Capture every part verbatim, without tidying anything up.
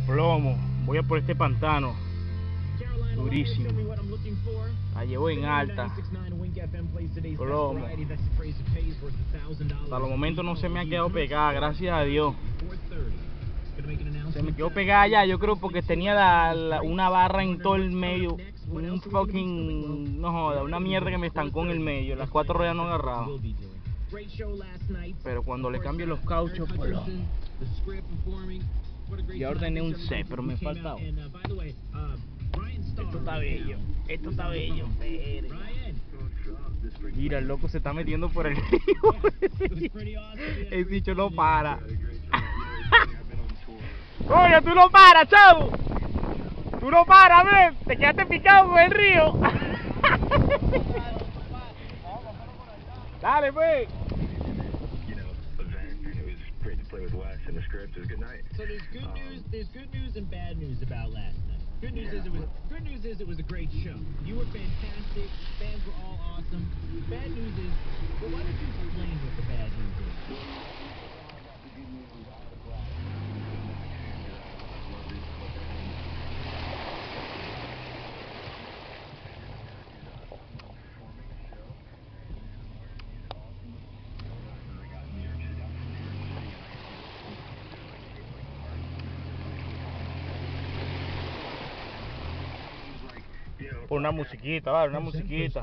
Plomo, voy a por este pantano. Durísimo. La llevo en alta. Plomo. Hasta los momentos no se me ha quedado pegada, gracias a Dios. Se me quedó pegada ya, yo creo porque tenía la, la, una barra en todo el medio. Un fucking, no joda, una mierda que me estancó en el medio. Las cuatro ruedas no agarraban. Pero cuando le cambio los cauchos, plomo. Ya ordené un C, pero me falta uno. Esto está bello, esto está bello. Mira, el loco se está metiendo por el río. El bicho no para. Oye, tú no paras, chavo. Tú no paras, ven. Te quedaste picado con el río. Dale, pues. And the script is good night. So there's good um, news, there's good news and bad news about last night. Good news yeah. is it was good news is it was a great show. You were fantastic, fans were all awesome. Bad news is, well, why don't you explain what the bad news is? Por una musiquita, vale, una musiquita.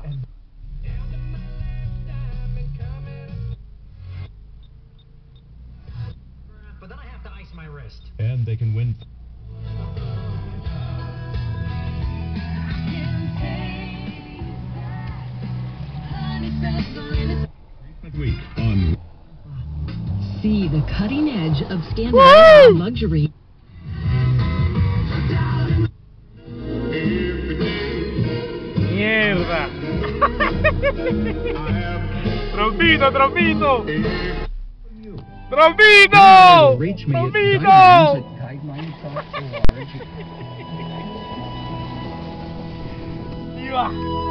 But then I have to ice my wrist. And they can win. Week on. See the cutting edge of Scandinavian luxury. Mierda. Trompito, trompito. Trompito. Trompito. Iba.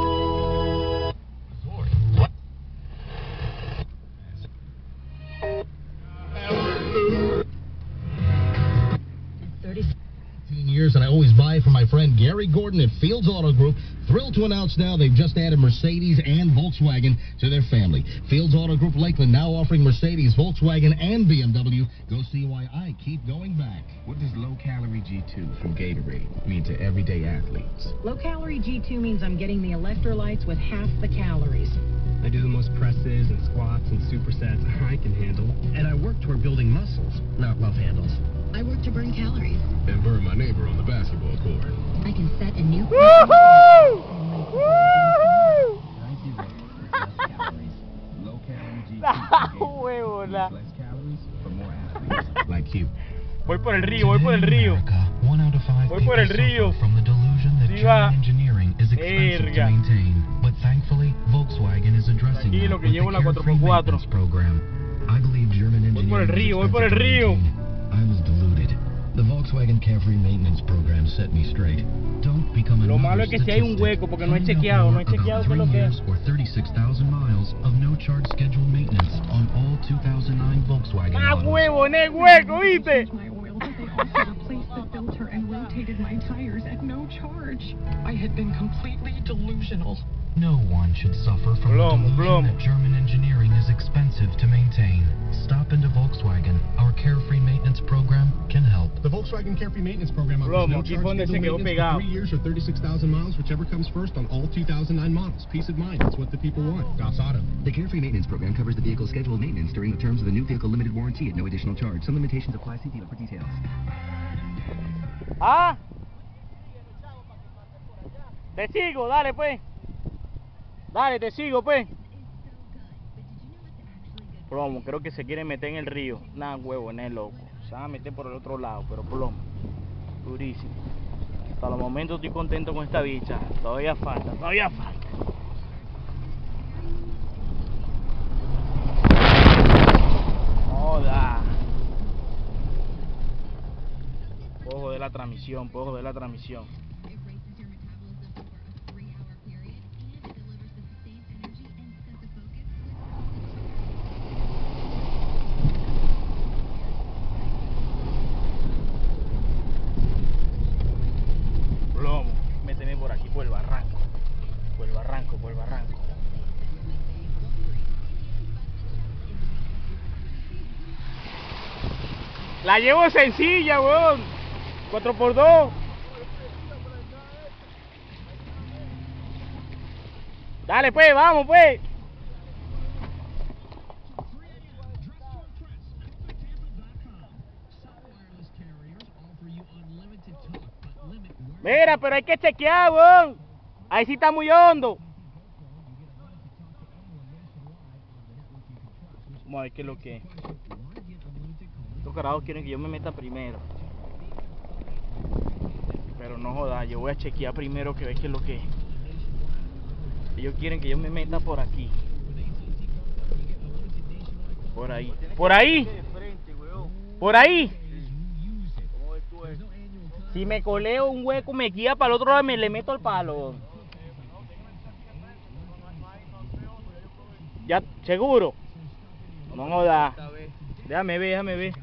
Years, and I always buy from my friend Gary Gordon at Fields Auto Group. Thrilled to announce now they've just added Mercedes and Volkswagen to their family. Fields Auto Group Lakeland now offering Mercedes, Volkswagen, and B M W. Go see why I keep going back. What does low-calorie G two from Gatorade mean to everyday athletes? Low-calorie G two means I'm getting the electrolytes with half the calories. I do the most presses and squats and supersets I can handle. And I work toward building muscles, not love handles. I work to burn calories. And burn my neighbor on the basketball court. I can set a new... Woohoo! Woohoo! Huevona. Like you. Voy por el río, voy por el río. Voy por el río. Sí va. Erga. Tranquilo que llevo la cuatro por cuatro. Voy por el río, voy por el río. I was deluded. The Volkswagen Carefree Maintenance Program set me straight. Don't become a Lo malo es que si hay un hueco porque no he chequeado, no he chequeado qué es lo que es. Or thirty-six thousand miles of no charge scheduled maintenance on all two thousand nine Volkswagen Ah, models. huevo, en el hueco, ¿viste? My oil, but they also replaced the filter and rotated my tires at no charge. I had been completely delusional. No one should suffer from Plomo, the delusion plomo. that German engineering is expensive to maintain. Stop into Volkswagen. Our Carefree Maintenance Program can help. The Volkswagen Carefree Maintenance Program offers Plomo, no aquí charge donde se scheduled quedó maintenance pegado. for three years or thirty-six thousand miles, whichever comes first on all two thousand nine models. Peace of mind, that's what the people want. Das Auto. The Carefree Maintenance Program covers the vehicle's scheduled maintenance during the terms of the new vehicle limited warranty at no additional charge. Some limitations apply. See dealer for details. Ah. Te sigo, dale pues. Dale, te sigo pues. Plomo, creo que se quiere meter en el río. Nah, huevo, no es loco. Se va a meter por el otro lado, pero plomo. Durísimo. Hasta los momentos estoy contento con esta bicha. Todavía falta, todavía falta. Joda. Puedo joder la transmisión, puedo joder la transmisión. La llevo sencilla, weón. cuatro por dos. Dale, pues, vamos, pues. Mira, pero hay que chequear, weón. Ahí sí está muy hondo. Vamos a ver qué es lo que es. Estos carajos quieren que yo me meta primero. Pero no joda, yo voy a chequear primero que ve qué es lo que es. Ellos quieren que yo me meta por aquí. Por ahí. Por ahí. Por ahí. Si me coleo un hueco, me guía para el otro lado y me le meto el palo. Ya, seguro. No joda. Déjame ver, déjame ver.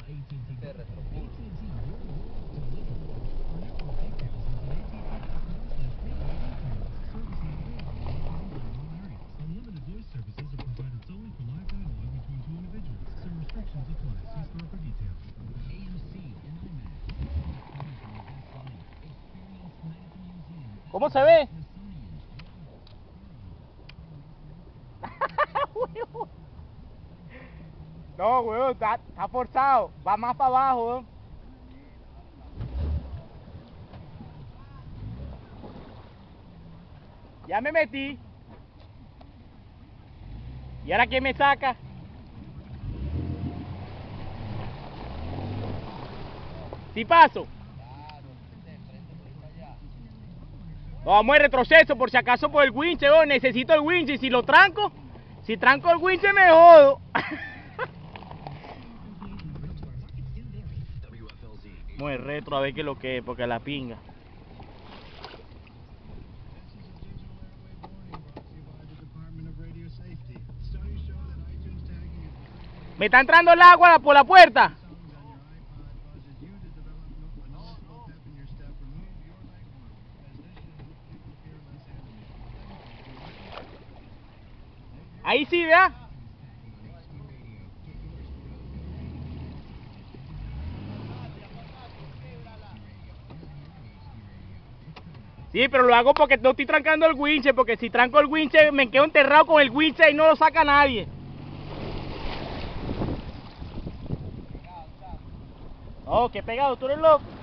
¿Cómo se ve? No, weón, está, está forzado. Va más para abajo, weón. Ya me metí. ¿Y ahora quién me saca? ¿Sí paso? No, vamos en retroceso por si acaso por el winche, oh, necesito el winche y si lo tranco, si tranco el winche me jodo. Vamos en retro a ver qué es lo que es, porque la pinga. Me está entrando el agua por la puerta. Ahí sí, vea. Sí, pero lo hago porque no estoy trancando el winche, porque si tranco el winche me quedo enterrado con el winche y no lo saca nadie. Oh, qué pegado, tú eres loco.